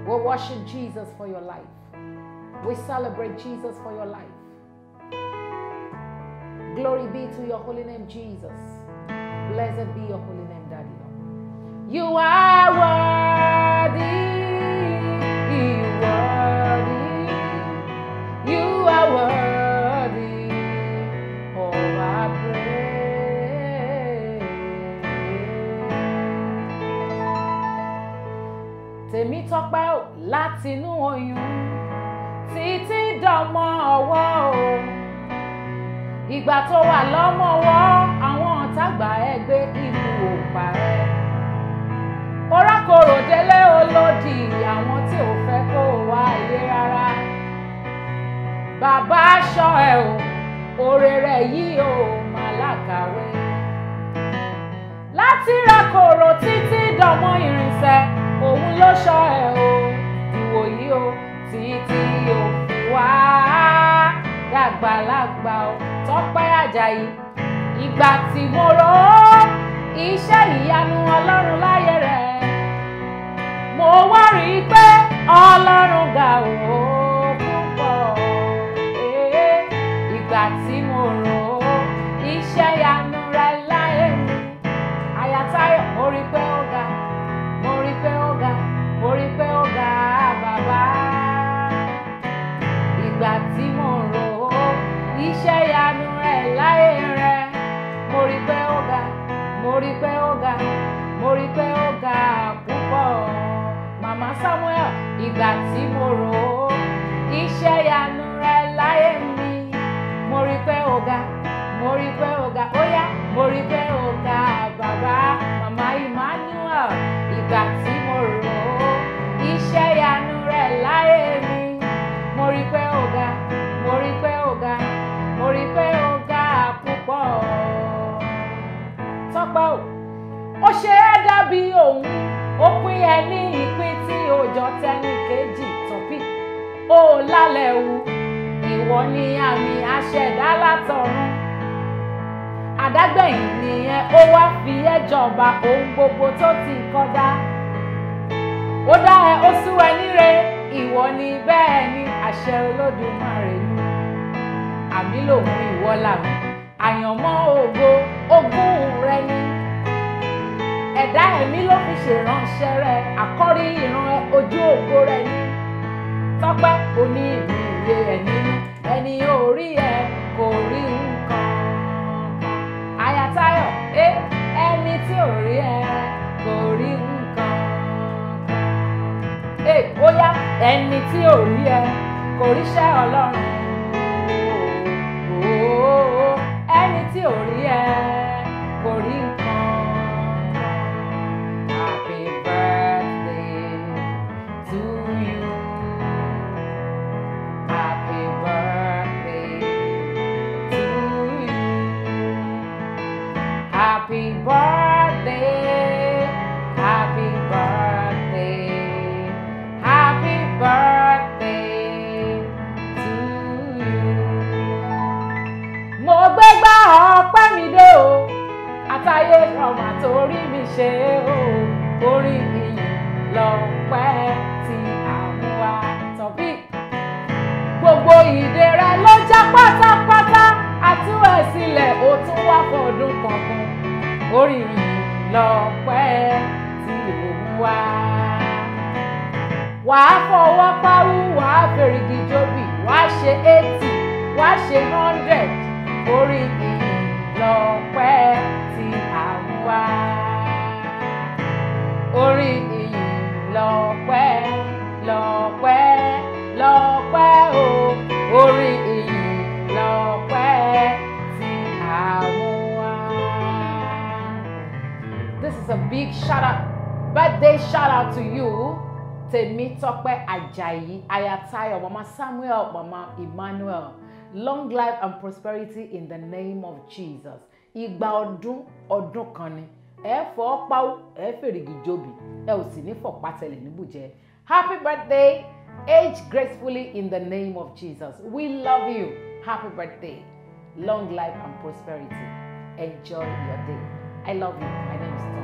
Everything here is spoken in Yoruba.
We worship Jesus for your life. We celebrate Jesus for your life. Glory be to your holy name, Jesus. Blessed be your holy name, Daddy. You are worthy. You are worthy of our praise. Tèmítọ́pẹ́ o, látinú oyún títí dọmọ ọwọ́ o. Ìgbà tó wà lọ́mọwọ́, àwọn ọ̀tá gbà ẹ́ gbé ìlú òpá rẹ̀. Orákòrò délé olódì àwọn tí ò fẹ́ kó wá ayé rárá. Bàbá aṣọ ẹ̀ o, oore rẹ̀ yìí o máa lákàwé. Láti rákòrò títí dọmọ ìrìnsẹ̀, òun ló ṣọ́ ẹ̀ o, ìwòyí o, títí o fi wá dàgbàlagbà o. Tọ́pẹ́ Àjàyí, ìgbà tí mo rò ó, iṣẹ́ ìyanu Ọlọ́run láyé rẹ̀, mo wá rí i pé Ọlọ́run ga o púpọ̀. Ìgbà tí mo rò ó, iṣẹ́ ìyanu rẹ̀ láyé mi, Aya Táyọ̀, mo rí i pé ó ga, mo rí i pé ó ga, mo rí i pé ó ga bàbá. Ìgbà tí mo rò ó, iṣẹ́ ìyanu rẹ̀ láyé rẹ̀, mo rí pé ó ga, mo rí pé ó ga, mo rí pé ó ga púpọ̀. Màmá Samuel, ìgbà tí mo rò ó, iṣẹ́ ìyanu rẹ̀ láyé mi, mo rí pé ó ga, mo rí pé ó ga, ó yá, mo rí pé ó ga bàbá. Màmá Emmanuel, ìgbà tí mo rò ó, iṣẹ́ ìyanu rẹ̀ láyé mi, mo rí pé ó ga, mo rí pé ó ga, mo rí pé ó ga púpọ̀. Tọ́pẹ́ o, ó ṣe é dàbí òun, ó pín ẹ ní ìpín tí ó jọ tẹ́nì kejì tọ́pì. Ó lálẹ́ wu, ìwọ ni àmì aṣẹ̀dá látọ̀run. Àdágbẹ̀yìn nìyẹn, ó wá fi ẹ́ jọba ohun gbogbo tó ti kọjá. Ó dá ẹ, ó sú ẹ níre, ìwọ ni bẹ́ẹ̀ ni àṣẹ Olódùmarè ni. Àmì lòun ìwọ làmì, àyànmọ́ ògo ogún rẹ ni. Ẹ̀dá ẹ̀mí ló fi ṣèránṣẹ́ rẹ, àkọ́rí ìran ẹ ojú ògo rẹ ni. Tọ́pẹ́ kò ní ìlú ìyè ẹ̀ nínú, ẹni orí ẹ kò rí nǹkan. Aya Táyọ̀, ẹni tí ò rí ẹ kò rí nǹkan. Ó yá, ẹni tí ò rí ẹ kò ríṣẹ́ Ọlọ́run. Ẹni tí ò rí ẹ kò rí nǹkan. Happy birthday to you. Happy birthday to you. Happy birthday. Happy birthday. Happy birthday to you. Mo gbégbá ọpẹ́ mi dé o, àtayé ọmọ torí mi ṣe o, orí ìyìn lọ́pẹ́ tí àwọn wa tọ̀bí. Gbogbo ìdè rẹ ló já pátápátá, àtú ẹ̀ sílẹ̀ ó tún wá fọdún kankan, orí ìyìn lọ́pẹ́ tí òun wá. Wàá fọwọ́ páwú, wàá fèrègì jóbì, wàá ṣe 80, wàá ṣe 100, orí ìyìn lọ́pẹ́ tí àwọn wá. Orí ìyìn lọ́pẹ́, lọ́pẹ́, lọ́pẹ́ o, orí ìyìn lọ́pẹ́ tí àwọn wá. This is a big shout out, birthday shout out to you. Tèmítọ́pẹ́ Àjàyí, Aya Táyọ̀, Mama Samuel, Mama Emmanuel. Long life and prosperity in the name of Jesus. Ìgbà ọdún kan ni. Ẹ fọ́ páwó, ẹ fèrègì jóbì, ẹ ò sì ní fọ̀pá tẹ̀lẹ̀ níbùjẹ. Happy birthday, age gracefully in the name of Jesus. We love you. Happy birthday. Long life and prosperity. Enjoy your day. I love you. My name is Tom.